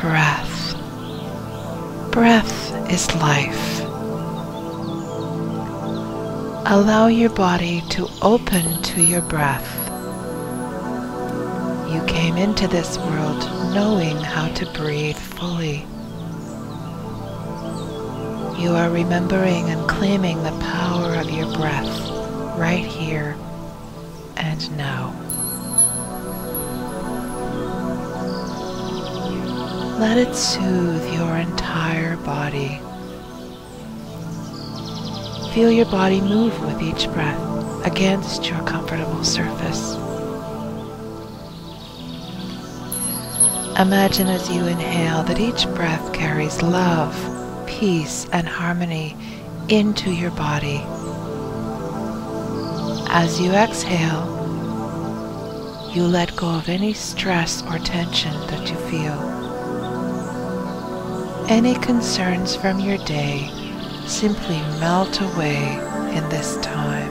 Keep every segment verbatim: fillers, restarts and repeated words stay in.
breath. Breath is life. Allow your body to open to your breath. You came into this world knowing how to breathe fully. You are remembering and claiming the power of your breath right here and now. Let it soothe your entire body. Feel your body move with each breath against your comfortable surface. Imagine as you inhale that each breath carries love, peace, and harmony into your body. As you exhale, you let go of any stress or tension that you feel. Any concerns from your day simply melt away in this time.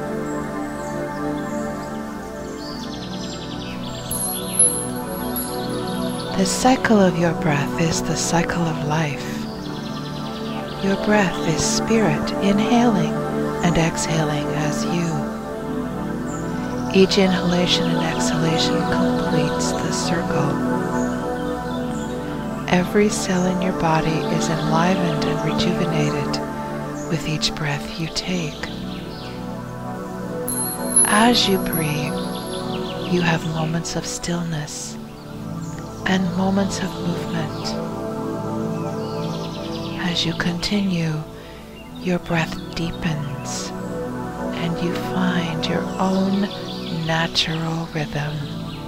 The cycle of your breath is the cycle of life. Your breath is spirit inhaling and exhaling as you. Each inhalation and exhalation completes the circle. Every cell in your body is enlivened and rejuvenated with each breath you take. As you breathe, you have moments of stillness and moments of movement. As you continue, your breath deepens and you find your own natural rhythm.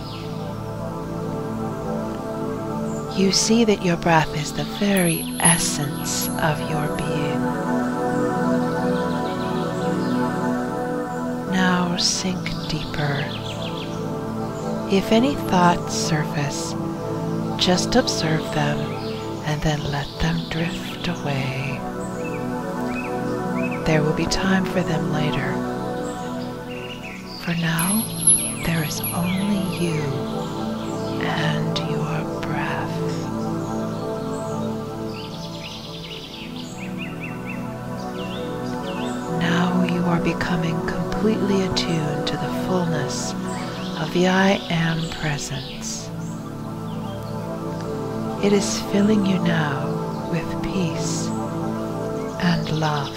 You see that your breath is the very essence of your being. Now sink deeper. If any thoughts surface, just observe them and then let them drift away. There will be time for them later. For now, there is only you and your breath. Now you are becoming completely attuned to the fullness of the I Am presence. It is filling you now with peace and love.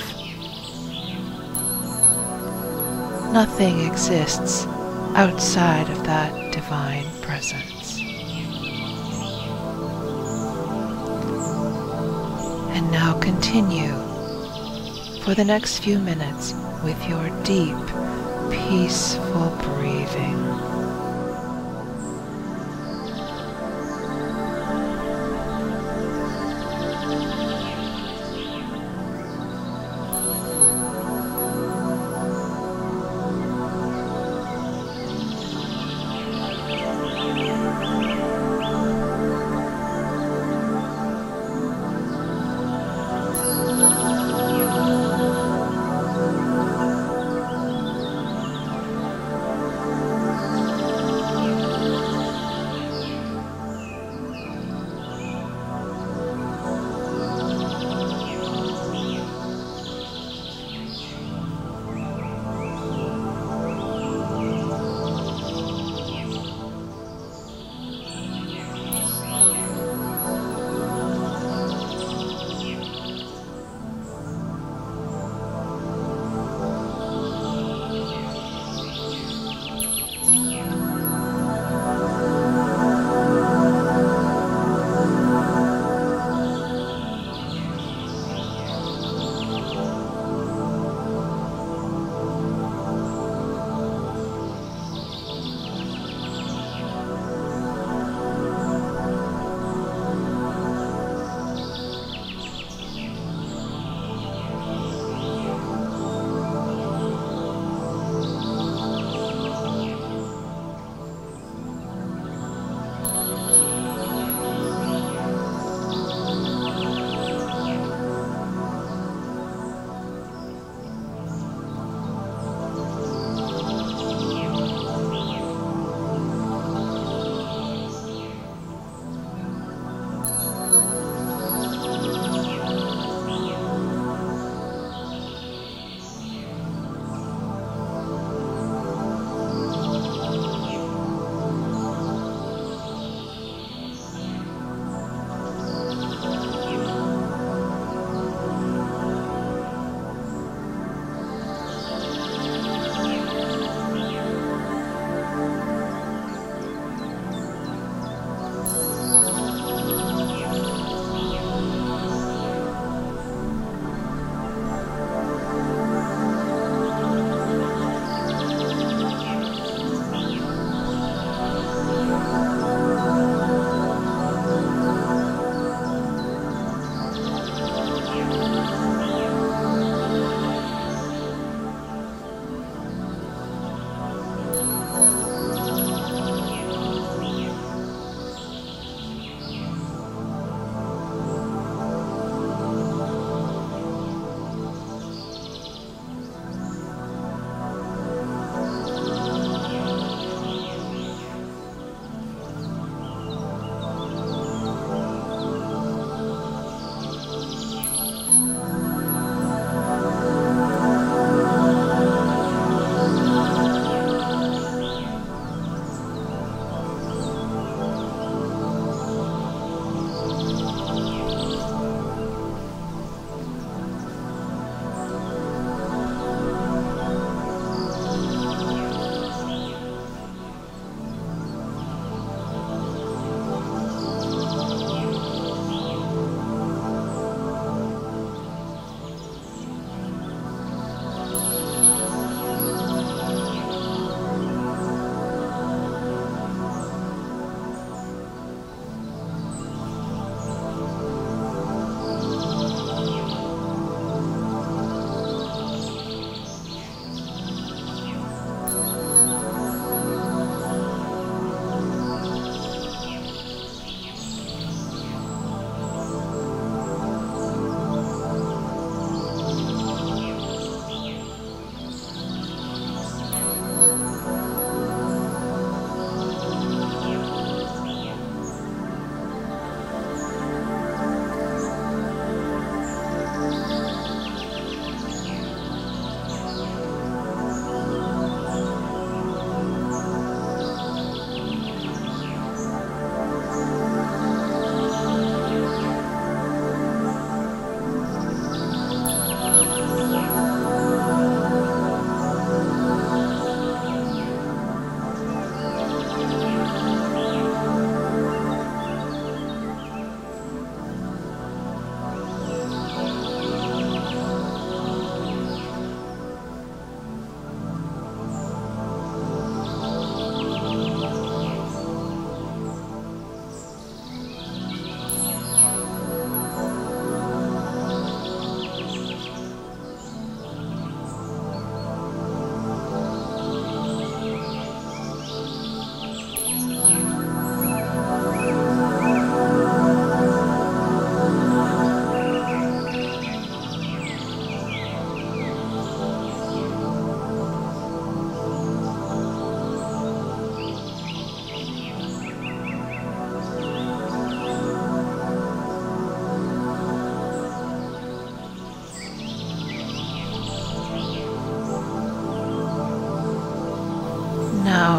Nothing exists outside of that divine presence. And now continue for the next few minutes with your deep, peaceful breathing.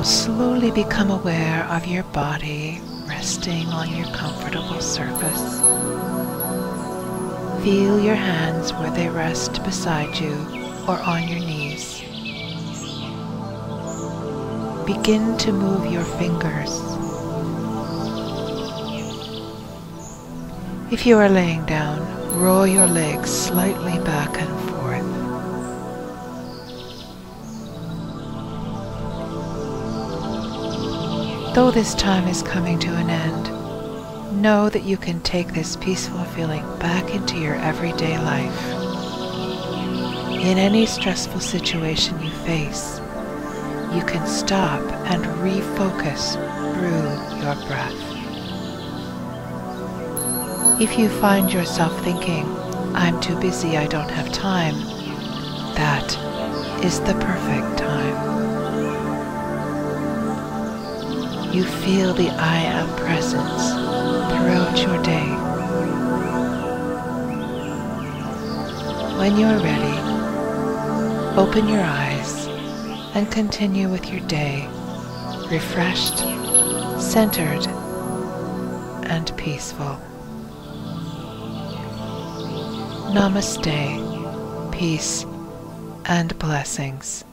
Now slowly become aware of your body resting on your comfortable surface. Feel your hands where they rest beside you or on your knees. Begin to move your fingers. If you are laying down, roll your legs slightly back and forth. Though this time is coming to an end, know that you can take this peaceful feeling back into your everyday life. In any stressful situation you face, you can stop and refocus through your breath. If you find yourself thinking, "I'm too busy, I don't have time," that is the perfect time. You feel the I Am presence throughout your day. When you're ready, open your eyes and continue with your day, refreshed, centered, and peaceful. Namaste, peace and blessings.